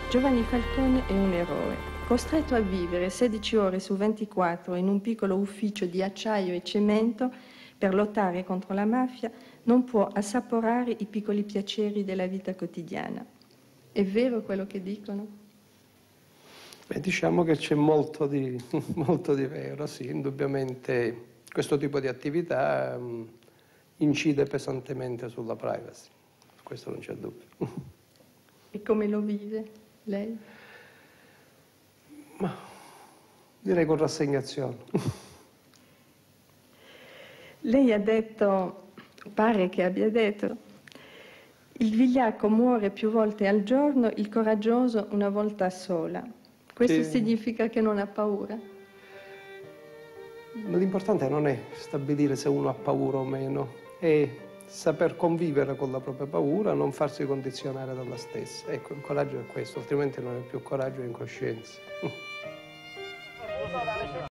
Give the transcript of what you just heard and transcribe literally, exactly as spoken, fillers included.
Giovanni Falcone è un eroe. Costretto a vivere sedici ore su ventiquattro in un piccolo ufficio di acciaio e cemento per lottare contro la mafia, non può assaporare i piccoli piaceri della vita quotidiana. È vero quello che dicono? Beh, diciamo che c'è molto di, molto di vero, sì, indubbiamente questo tipo di attività um, incide pesantemente sulla privacy, questo non c'è dubbio. E come lo vive lei? Ma direi con rassegnazione. Lei ha detto, pare che abbia detto, il vigliacco muore più volte al giorno, il coraggioso una volta sola. Questo Sì. significa che non ha paura? L'importante non è stabilire se uno ha paura o meno, è saper convivere con la propria paura, non farsi condizionare dalla stessa. Ecco, il coraggio è questo, altrimenti non è più coraggio, è incoscienza.